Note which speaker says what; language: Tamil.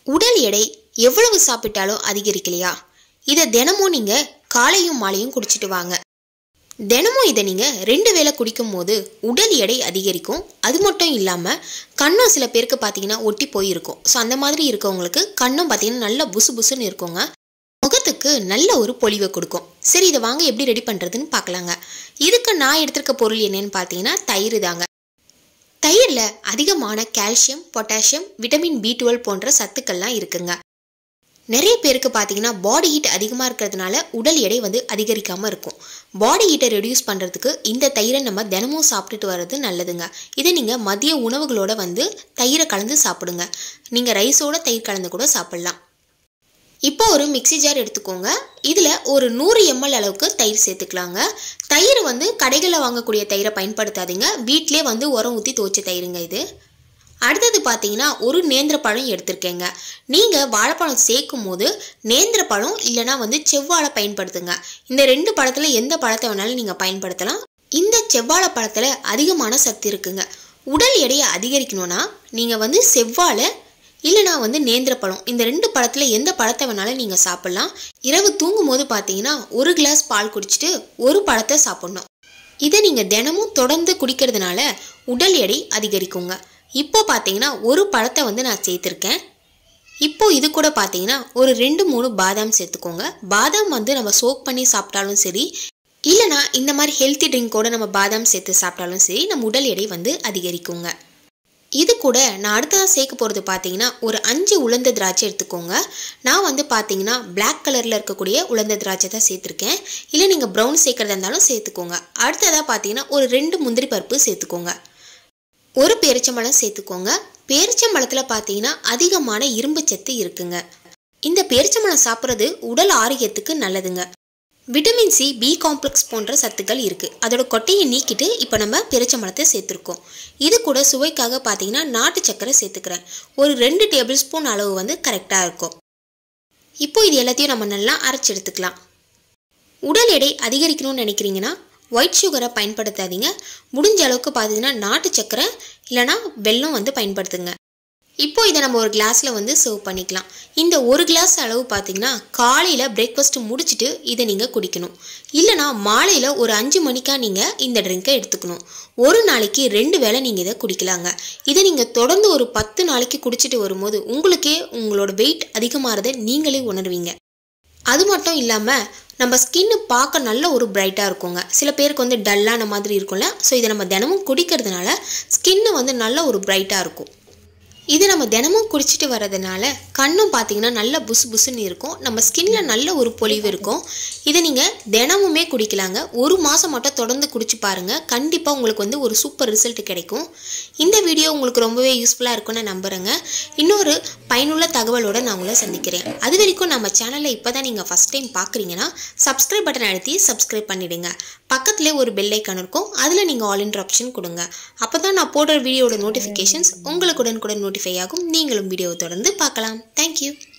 Speaker 1: உடல் எடை எவ்வளவு சாப்பிட்டாலும் அதிகரிக்கலையா? இதை தினமும் நீங்கள் காலையும் மாலையும் குடிச்சிட்டு வாங்க. தினமும் இதை நீங்கள் 2 வேளை குடிக்கும் போது உடல் எடை அதிகரிக்கும். அது மட்டும் இல்லாமல் கண்ணும் சில பேருக்கு பார்த்தீங்கன்னா ஒட்டி போயிருக்கும். ஸோ அந்த மாதிரி இருக்கவங்களுக்கு கண்ணும் பார்த்தீங்கன்னா நல்லா புசு புசுன்னு இருக்குங்க. முகத்துக்கு நல்ல ஒரு பொலிவை கொடுக்கும். சரி, இதை வாங்க எப்படி ரெடி பண்ணுறதுன்னு பார்க்கலாங்க. இதுக்கு நான் எடுத்திருக்க பொருள் என்னன்னு பார்த்தீங்கன்னா தயிர் தாங்க. தயிரில் அதிகமான கால்சியம், பொட்டாசியம், விட்டமின் B12 போன்ற சத்துக்கள்லாம் இருக்குங்க. நிறைய பேருக்கு பார்த்தீங்கன்னா பாடி ஹீட் அதிகமாக இருக்கிறதுனால உடல் எடை அதிகரிக்காமல் இருக்கும். பாடி ஹீட்டை ரெடியூஸ் பண்ணுறதுக்கு இந்த தயிரை நம்ம தினமும் சாப்பிட்டுட்டு வர்றது நல்லதுங்க. இதை நீங்கள் மதிய உணவுகளோட தயிரை கலந்து சாப்பிடுங்க. நீங்கள் ரைஸோட தயிர் கலந்து கூட சாப்பிட்லாம். இப்போ ஒரு மிக்சி ஜார் எடுத்துக்கோங்க. இதில் ஒரு 100 ml அளவுக்கு தயிர் சேர்த்துக்கலாங்க. தயிர் கடைகளில் வாங்கக்கூடிய தயிரை பயன்படுத்தாதீங்க. வீட்டிலே உரம் ஊற்றி துவைச்ச தயிருங்க இது. அடுத்தது பார்த்தீங்கன்னா ஒரு நேந்திர பழம் எடுத்திருக்கேங்க. நீங்கள் வாழைப்பழம் சேர்க்கும் போது நேந்திர பழம் இல்லைனா செவ்வாழை பயன்படுத்துங்க. இந்த 2 பழத்தில் எந்த பழத்தை வேணாலும் நீங்கள் பயன்படுத்தலாம். இந்த செவ்வாழை பழத்தில் அதிகமான சத்து இருக்குங்க. உடல் எடையை அதிகரிக்கணும்னா நீங்கள் செவ்வாழை இல்லைனா நேந்திர பழம், இந்த 2 பழத்தில் எந்த பழத்தை வேணாலும் நீங்கள் சாப்பிட்லாம். இரவு தூங்கும் போது பார்த்தீங்கன்னா 1 கிளாஸ் பால் குடிச்சிட்டு ஒரு பழத்தை சாப்பிட்ணும். இதை நீங்கள் தினமும் தொடர்ந்து குடிக்கிறதுனால உடல் எடை அதிகரிக்குங்க. இப்போ பார்த்தீங்கன்னா ஒரு பழத்தை நான் சேர்த்துருக்கேன். இப்போ இது கூட பார்த்தீங்கன்னா ஒரு 2-3 பாதாம் சேர்த்துக்கோங்க. பாதாம் நம்ம சோக் பண்ணி சாப்பிட்டாலும் சரி, இல்லைனா இந்த மாதிரி ஹெல்த்தி ட்ரிங்கோட நம்ம பாதாம் சேர்த்து சாப்பிட்டாலும் சரி, நம்ம உடல் எடை அதிகரிக்குங்க. இது கூட நான் அடுத்ததாக சேர்க்க போகிறது பார்த்தீங்கன்னா ஒரு 5 உலர்ந்த திராட்சை எடுத்துக்கோங்க. நான் பார்த்தீங்கன்னா பிளாக் கலரில் இருக்கக்கூடிய உலர்ந்த திராட்சை தான் சேர்த்துருக்கேன். இல்லை நீங்கள் ப்ரௌன் சேர்க்குறதா இருந்தாலும் சேர்த்துக்கோங்க. அடுத்ததாக பார்த்தீங்கன்னா ஒரு 2 முந்திரி பருப்பு சேர்த்துக்கோங்க. ஒரு பேரிச்சம்பழம் சேர்த்துக்கோங்க. பேரிச்சம்பழத்தில் பார்த்தீங்கன்னா அதிகமான இரும்பு சத்து இருக்குங்க. இந்த பேரிச்சம்பழம் சாப்பிட்றது உடல் ஆரோக்கியத்துக்கு நல்லதுங்க. விட்டமின் C, B காம்ப்ளெக்ஸ் போன்ற சத்துக்கள் இருக்குது. அதோட கொட்டையை நீக்கிட்டு இப்போ நம்ம பேரிச்சம்பழத்தை சேர்த்துருக்கோம். இது கூட சுவைக்காக பார்த்தீங்கன்னா நாட்டு சர்க்கரை சேர்த்துக்கிறேன். ஒரு 2 டேபிள் ஸ்பூன் அளவு கரெக்டாக இருக்கும். இப்போ இது எல்லாத்தையும் நம்ம நல்லா அரைச்சி எடுத்துக்கலாம். உடல் எடை அதிகரிக்கணும்னு நினைக்கிறீங்கன்னா ஒயிட் சுகரை பயன்படுத்தாதீங்க. முடிஞ்ச அளவுக்கு பார்த்தீங்கன்னா நாட்டு சர்க்கரை இல்லைனா வெல்லம் பயன்படுத்துங்க. இப்போ இதை நம்ம ஒரு கிளாஸில் சர்வ் பண்ணிக்கலாம். இந்த ஒரு கிளாஸ் அளவு பார்த்தீங்கன்னா காலையில் பிரேக்ஃபாஸ்ட் முடிச்சுட்டு இதை நீங்கள் குடிக்கணும். இல்லைனா மாலையில் ஒரு 5 மணிக்கா நீங்கள் இந்த ட்ரிங்கை எடுத்துக்கணும். ஒரு நாளைக்கு 2 வேளை நீங்கள் இதை குடிக்கலாங்க. இதை நீங்கள் தொடர்ந்து ஒரு 10 நாளைக்கு குடிச்சிட்டு வரும்போது உங்களுக்கே உங்களோட வெயிட் அதிகமாகிறத நீங்களே உணர்வீங்க. அது மட்டும் இல்லாமல் நம்ம ஸ்கின்னு பார்க்க நல்ல ஒரு பிரைட்டாக இருக்குங்க. சில பேருக்கு டல்லான மாதிரி இருக்கும்ல. ஸோ இதை நம்ம தினமும் குடிக்கிறதுனால ஸ்கின்னு நல்ல ஒரு பிரைட்டாக இருக்கும். இது நம்ம தினமும் குடிச்சிட்டு வரதுனால கண்ணும் பார்த்தீங்கன்னா நல்ல புசு புசுன்னு இருக்கும். நம்ம ஸ்கின்ல நல்ல ஒரு பொலிவு இருக்கும். இதை நீங்கள் தினமுமே குடிக்கலாங்க. ஒரு மாதம் மட்டும் தொடர்ந்து குடிச்சு பாருங்கள். கண்டிப்பாக உங்களுக்கு ஒரு சூப்பர் ரிசல்ட் கிடைக்கும். இந்த வீடியோ உங்களுக்கு ரொம்பவே யூஸ்ஃபுல்லாக இருக்கும்னு நம்புகிறேங்க. இன்னொரு பயனுள்ள தகவலோடு நான் உங்களை சந்திக்கிறேன். அது வரைக்கும் நம்ம சேனலை இப்போ தான் நீங்கள் ஃபஸ்ட் டைம் பார்க்குறீங்கன்னா சப்ஸ்கிரைப் பட்டன் அழுத்தி சப்ஸ்கிரைப் பண்ணிவிடுங்க. பக்கத்துலேயே ஒரு பெல் ஐக்கான் இருக்கும். அதில் நீங்கள் ஆல் இன்ட்ரு ஆப்ஷன் கொடுங்க. அப்போ தான் நான் போடுற வீடியோட நோட்டிஃபிகேஷன்ஸ் உங்களுக்கு உடனுக்குடன் நோட்டிஃபை ஆகும். நீங்களும் வீடியோவை தொடர்ந்து பார்க்கலாம். தேங்க்யூ.